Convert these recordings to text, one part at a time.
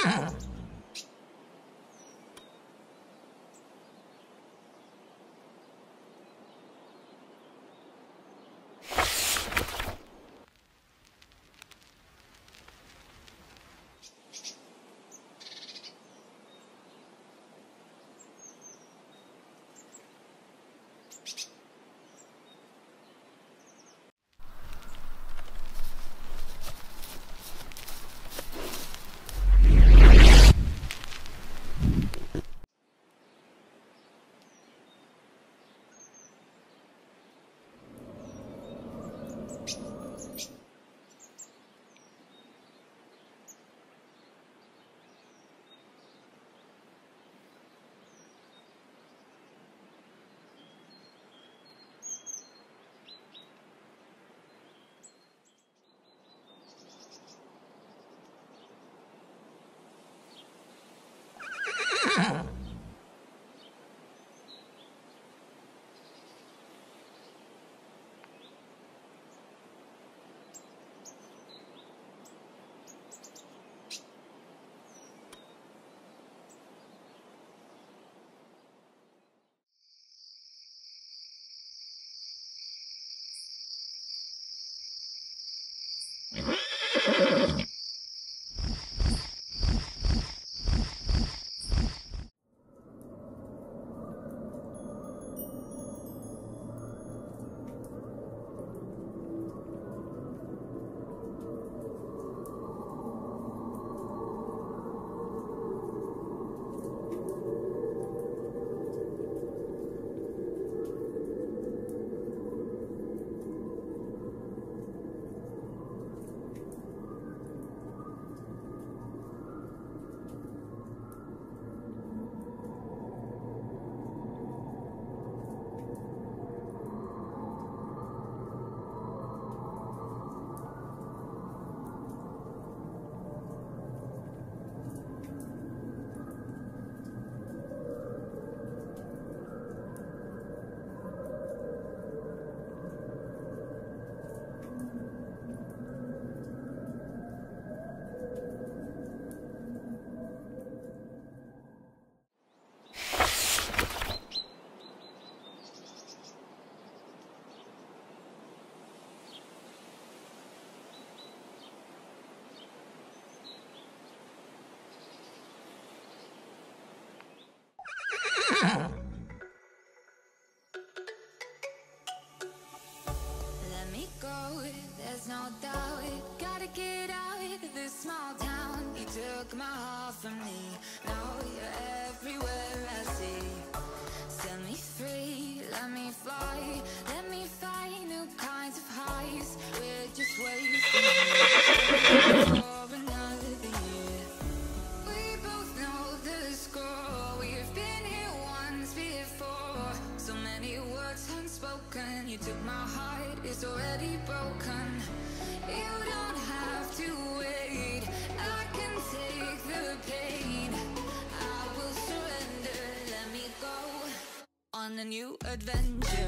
Let me go, there's no doubt. Gotta get out of this small town. You took my heart from me, now you're everywhere I see. Set me free, let me fly. Let me find new kinds of highs. We're just wasting for another year. We both know the score. We've been here once before. So many words unspoken. You took my heart, it's already broken. You don't have to wait, I can take the pain. I will surrender, let me go on a new adventure.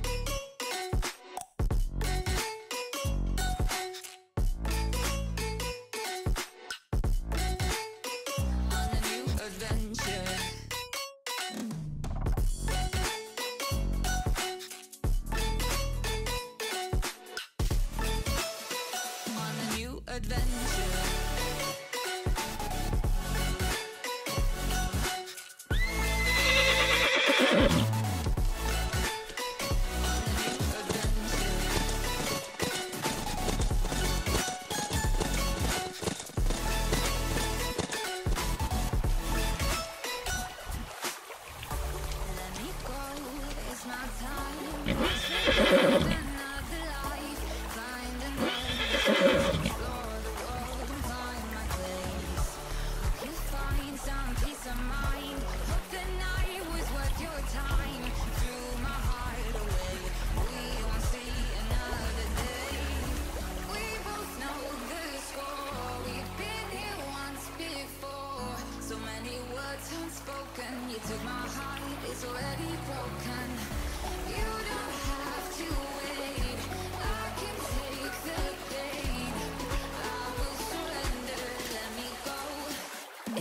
You took my heart, it's already broken. You don't have to wait, I can take the pain. I will surrender, let me go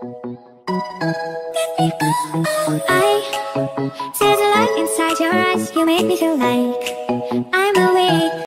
I see the light inside your eyes. You make me feel like I'm awake.